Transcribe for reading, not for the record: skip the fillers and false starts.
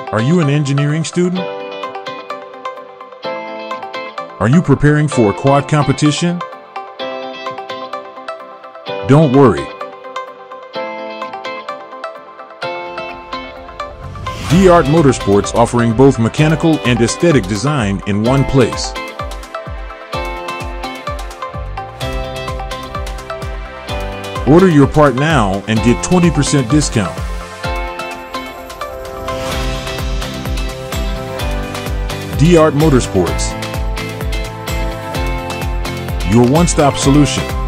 Are you an engineering student? Are you preparing for a quad competition? Don't worry. D Motorsports offering both mechanical and aesthetic design in one place. Order your part now and get 20% discount. D Motorsports, your one-stop solution.